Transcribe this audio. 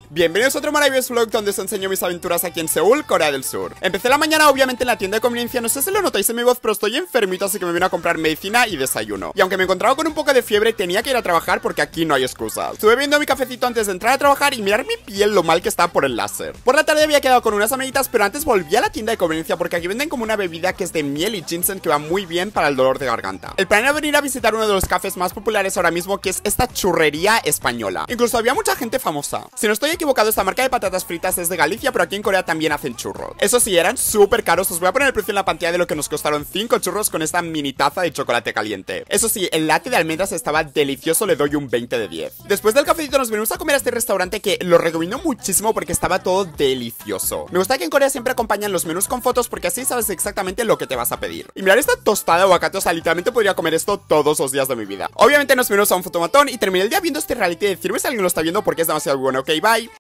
Bienvenidos a otro maravilloso vlog donde os enseño mis aventuras aquí en Seúl, Corea del Sur. Empecé la mañana obviamente en la tienda de conveniencia, no sé si lo notáis en mi voz, pero estoy enfermito, así que me vine a comprar medicina y desayuno. Y aunque me encontraba con un poco de fiebre, tenía que ir a trabajar porque aquí no hay excusas. Estuve viendo mi cafecito antes de entrar a trabajar y mirar mi piel lo mal que está por el láser. Por la tarde había quedado con unas amiguitas, pero antes volví a la tienda de conveniencia porque aquí venden como una bebida que es de miel y ginseng que va muy bien para el dolor de garganta. El plan era venir a visitar uno de los cafés más populares ahora mismo, que es esta churrería española. Incluso había mucha gente famosa. Si no estoy equivocado, esta marca de patatas fritas es de Galicia, pero aquí en Corea también hacen churros. Eso sí, eran súper caros. Os voy a poner el precio en la pantalla de lo que nos costaron 5 churros con esta mini taza de chocolate caliente. Eso sí, el latte de almendras estaba delicioso, le doy un 20 de 10. Después del cafecito nos venimos a comer a este restaurante que lo recomiendo muchísimo porque estaba todo delicioso. Me gusta que en Corea siempre acompañan los menús con fotos porque así sabes exactamente lo que te vas a pedir. Y mirar esta tostada de aguacate, o sea, literalmente podría comer esto todos los días de mi vida. Obviamente nos venimos a un fotomatón y terminé el día viendo este reality. Decirme si alguien lo está viendo porque es demasiado bueno. Ok, bye.